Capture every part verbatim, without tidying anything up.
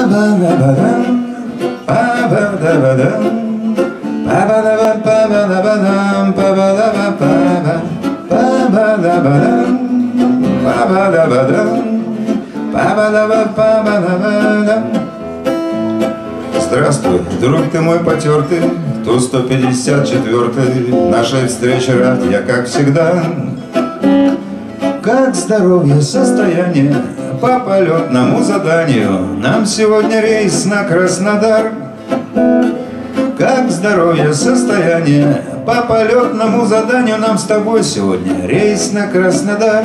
Здравствуй, друг ты мой потертый, Ту сто пятьдесят четвёртый. Нашей встрече рад я, как всегда. Как здоровье, состояние по полетному заданию? Нам сегодня рейс на Краснодар. Как здоровье, состояние по полетному заданию? Нам с тобой сегодня рейс на Краснодар.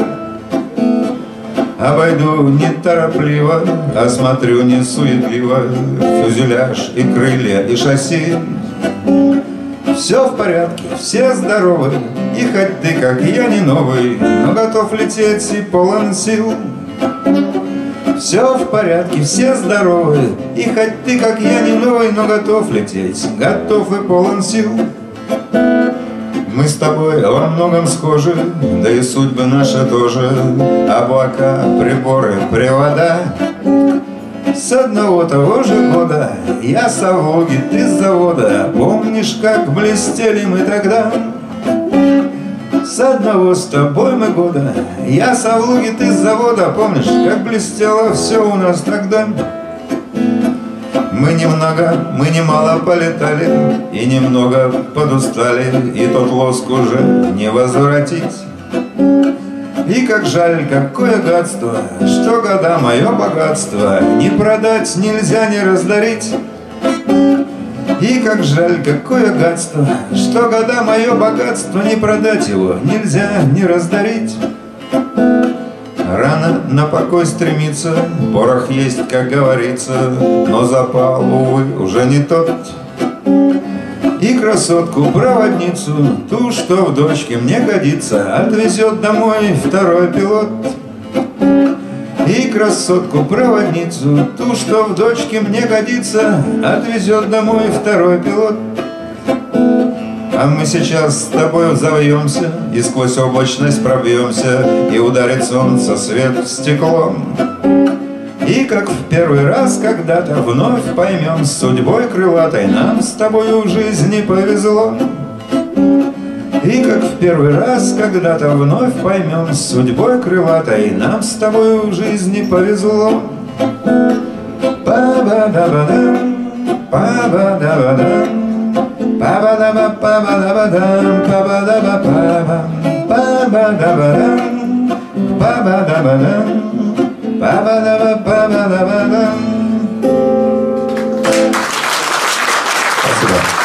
Обойду неторопливо, осмотрю несуетливо фюзеляж и крылья и шасси. Все в порядке, все здоровы, и хоть ты, как я, не новый, но готов лететь и полон сил. Все в порядке, все здоровы, и хоть ты, как я, не новый, но готов лететь, готов и полон сил. Мы с тобой во многом схожи, да и судьбы наши тоже. Облака, приборы, привода. С одного того же года я с Авлуги, ты с завода. Помнишь, как блестели мы тогда? С одного с тобой мы года я с Авлуги, ты с завода. Помнишь, как блестело все у нас тогда? Мы немного, мы немало полетали и немного подустали, и тот лоск уже не возвратить. И как жаль, какое гадство, что года мое богатство ни продать нельзя, не раздарить. И как жаль, какое гадство, что года мое богатство не продать его нельзя, не раздарить. Рано на покой стремиться, порох есть, как говорится, но запал, увы, уже не тот. И красотку-проводницу, ту, что в дочке мне годится, отвезет домой второй пилот. И красотку-проводницу, ту, что в дочке мне годится, отвезет домой второй пилот. А мы сейчас с тобой взовьемся и сквозь облачность пробьемся, и ударит солнце свет в стекло. И как в первый раз когда-то вновь поймем, с судьбой крылатой нам с тобою в жизни повезло. И как в первый раз когда-то вновь поймем, с судьбой крылатой нам с тобою в жизни повезло. Па-ба-да-ба-дам, па-ба-да-ба-дам, па-ба-да-ба-па-ба-да-ба-дам, па-ба-да-ба-па-бам, па-ба-да-ба-дам, па-ба-да-ба-дам, па-ба-да-ба-па-ба-да-ба-дам. Спасибо.